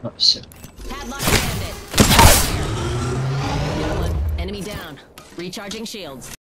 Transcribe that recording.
Oh shit. Padlock bandit. Got one. Enemy down. Recharging shields.